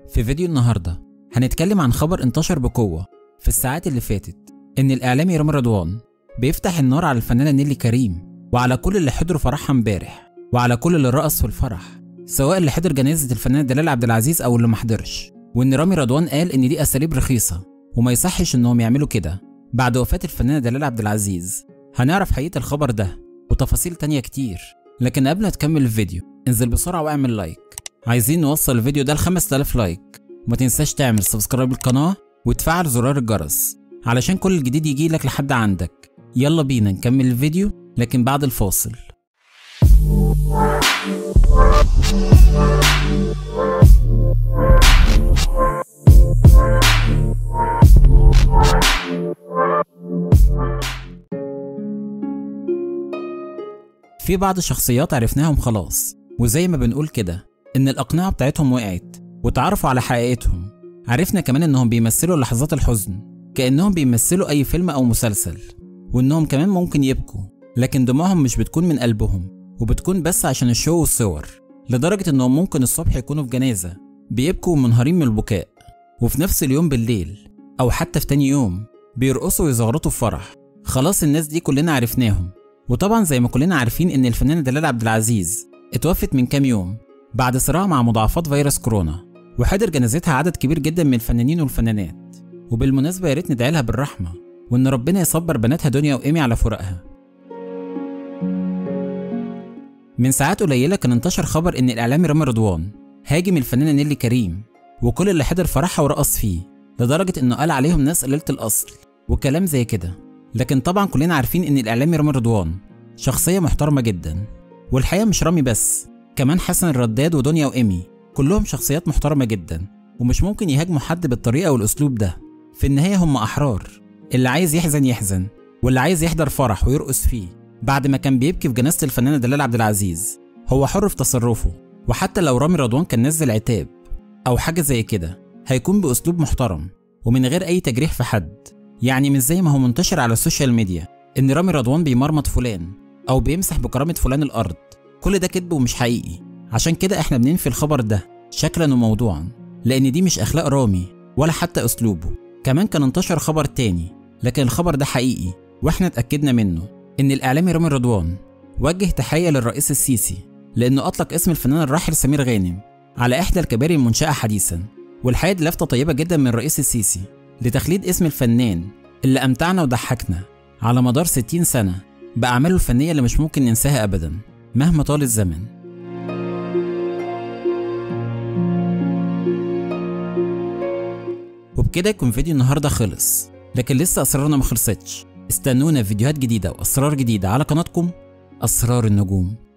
في فيديو النهارده هنتكلم عن خبر انتشر بقوة في الساعات اللي فاتت إن الإعلامي رامي رضوان بيفتح النار على الفنانة نيللي كريم وعلى كل اللي حضروا فرحها امبارح وعلى كل اللي رقص في الفرح، سواء اللي حضر جنازة الفنانة دلال عبد العزيز أو اللي محضرش، وإن رامي رضوان قال إن دي أساليب رخيصة وما يصحش إنهم يعملوا كده بعد وفاة الفنانة دلال عبد العزيز. هنعرف حقيقة الخبر ده وتفاصيل تانية كتير، لكن قبل ما تكمل الفيديو انزل بسرعة واعمل لايك. عايزين نوصل الفيديو ده ل 5000 لايك، وما تنساش تعمل سبسكرايب للقناة وتفعل زرار الجرس علشان كل الجديد يجيلك لحد عندك. يلا بينا نكمل الفيديو لكن بعد الفاصل. في بعض الشخصيات عرفناهم خلاص، وزي ما بنقول كده إن الأقنعة بتاعتهم وقعت وتعرفوا على حقيقتهم. عرفنا كمان إنهم بيمثلوا لحظات الحزن كأنهم بيمثلوا أي فيلم أو مسلسل، وإنهم كمان ممكن يبكوا لكن دموعهم مش بتكون من قلبهم وبتكون بس عشان الشو والصور، لدرجة إنهم ممكن الصبح يكونوا في جنازة بيبكوا ومنهارين من البكاء، وفي نفس اليوم بالليل أو حتى في تاني يوم بيرقصوا ويزغرطوا في فرح. خلاص الناس دي كلنا عرفناهم. وطبعا زي ما كلنا عارفين إن الفنانة دلال عبد العزيز اتوفت من كام يوم بعد صراع مع مضاعفات فيروس كورونا، وحضر جنازتها عدد كبير جدا من الفنانين والفنانات. وبالمناسبة يا ريت ندعي لها بالرحمة وإن ربنا يصبر بناتها دنيا وإيمي على فراقها. من ساعات قليلة كان انتشر خبر إن الإعلامي رامي رضوان هاجم الفنانة نيللي كريم وكل اللي حضر فرحها ورقص فيه، لدرجة إنه قال عليهم ناس قليلة الأصل وكلام زي كده. لكن طبعا كلنا عارفين إن الإعلامي رامي رضوان شخصية محترمة جدا، والحقيقة مش رامي بس، كمان حسن الرداد ودنيا وإيمي كلهم شخصيات محترمة جدا، ومش ممكن يهاجموا حد بالطريقة والأسلوب ده. في النهاية هم أحرار، اللي عايز يحزن يحزن، واللي عايز يحضر فرح ويرقص فيه بعد ما كان بيبكي في جنازة الفنانة دلال عبد العزيز هو حر في تصرفه. وحتى لو رامي رضوان كان نزل عتاب أو حاجة زي كده هيكون بأسلوب محترم ومن غير أي تجريح في حد، يعني مش زي ما هو منتشر على السوشيال ميديا إن رامي رضوان بيمرمط فلان أو بيمسح بكرامة فلان الأرض. كل ده كذب ومش حقيقي، عشان كده إحنا بننفي الخبر ده شكلا وموضوعا، لأن دي مش أخلاق رامي ولا حتى أسلوبه. كمان كان انتشر خبر تاني لكن الخبر ده حقيقي وإحنا اتأكدنا منه، إن الإعلامي رامي رضوان وجه تحية للرئيس السيسي لأنه أطلق اسم الفنان الراحل سمير غانم على إحدى الكباري المنشأة حديثا. والحقيقة دي لفتة طيبة جدا من الرئيس السيسي لتخليد اسم الفنان اللي أمتعنا وضحكنا على مدار 60 سنة بأعماله الفنية اللي مش ممكن ننساها أبدا مهما طال الزمن. وبكده يكون فيديو النهاردة خلص، لكن لسه أسرارنا ما خلصتش. استنونا في فيديوهات جديدة وأسرار جديدة على قناتكم أسرار النجوم.